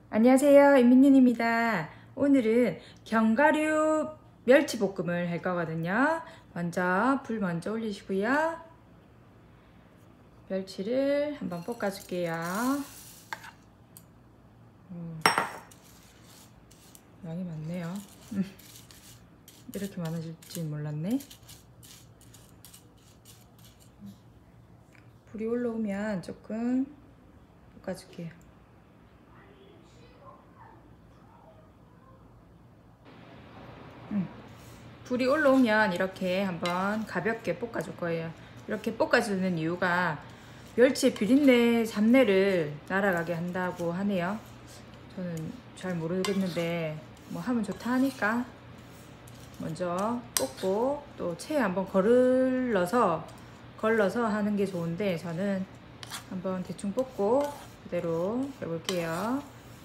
안녕하세요, 임민윤입니다. 오늘은 견과류 멸치볶음을 할 거거든요. 먼저 불 먼저 올리시고요. 멸치를 한번 볶아줄게요. 양이 많네요. 이렇게 많아질 줄 몰랐네. 불이 올라오면 조금 볶아줄게요. 불이 올라오면 이렇게 한번 가볍게 볶아줄 거예요. 이렇게 볶아주는 이유가 멸치의 비린내, 잡내를 날아가게 한다고 하네요. 저는 잘 모르겠는데 뭐 하면 좋다 하니까 먼저 볶고 또 체에 한번 걸러서 하는 게 좋은데 저는 한번 대충 볶고 그대로 해볼게요.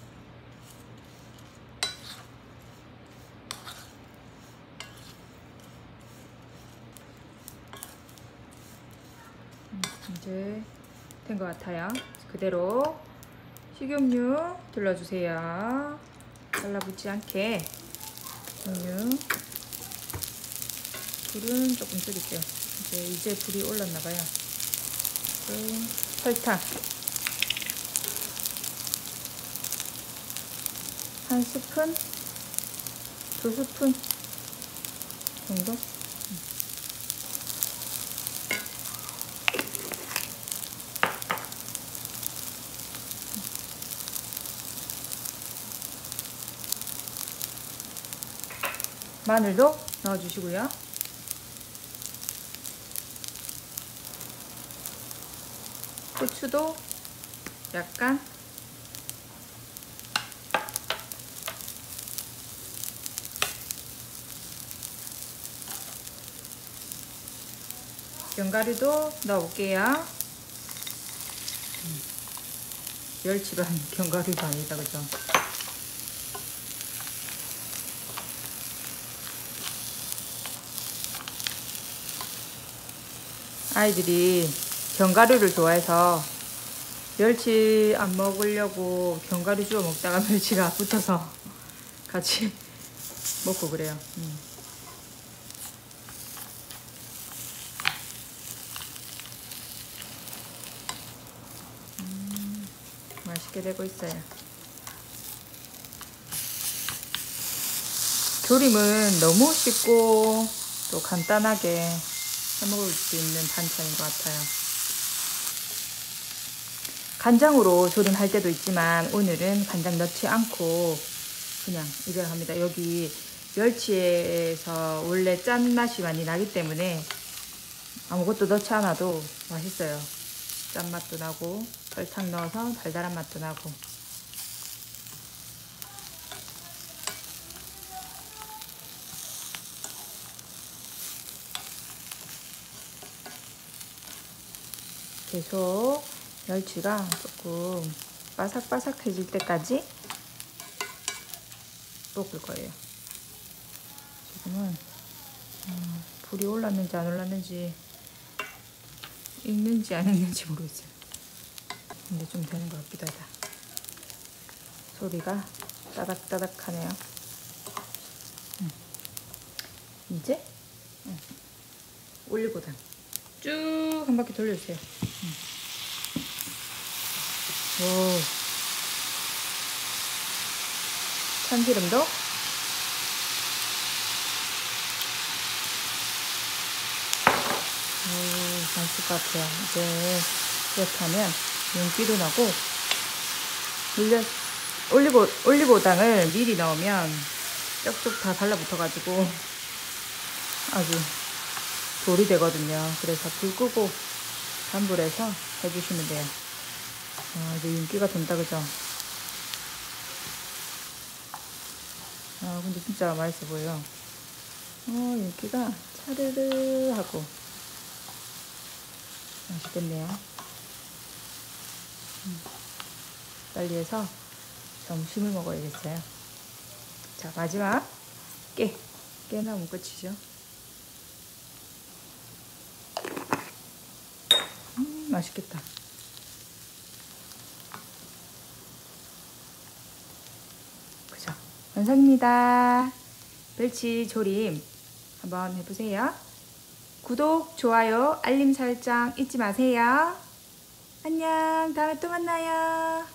이제 된 것 같아요. 그대로 식용유 둘러주세요. 달라붙지 않게 식용유. 불은 조금 줄일게요. 이제 불이 올랐나봐요. 설탕 한 스푼, 두 스푼 정도. 마늘도 넣어주시고요. 고추도 약간. 견과류도 넣어볼게요. 멸치로 한 견과류도 아니다, 그죠? 아이들이 견과류를 좋아해서 멸치 안 먹으려고 견과류 주워 먹다가 멸치가 붙어서 같이 먹고 그래요. 맛있게 되고 있어요. 조림은 너무 쉽고 또 간단하게 해먹을 수 있는 반찬인 것 같아요. 간장으로 조림할 때도 있지만 오늘은 간장 넣지 않고 그냥 이대로 합니다. 여기 멸치에서 원래 짠맛이 많이 나기 때문에 아무것도 넣지 않아도 맛있어요. 짠맛도 나고 설탕 넣어서 달달한 맛도 나고. 계속 멸치가 조금 바삭바삭해질 때까지 볶을 거예요. 지금은 불이 올랐는지 안 올랐는지 익는지 안 익는지 모르겠어요. 근데 좀 되는 것 같기도 하다. 소리가 따닥따닥하네요. 이제 올리고당 쭉 한 바퀴 돌려주세요. 오. 참기름도 맛있을 것 같아요. 이제 이렇게 하면 윤기도 나고 올리고당을 미리 넣으면 쪽쪽 다 달라붙어가지고 아주 돌이 되거든요. 그래서 불 끄고 단불에서 해주시면 돼요. 이제 윤기가 돈다, 그죠? 근데 진짜 맛있어 보여요. 윤기가 차르르 하고 맛있겠네요. 빨리 해서 점심을 먹어야겠어요. 자, 마지막 깨나무 끝이죠. 맛있겠다. 완성입니다. 멸치 조림 한번 해보세요. 구독, 좋아요, 알림 설정 잊지 마세요. 안녕. 다음에 또 만나요.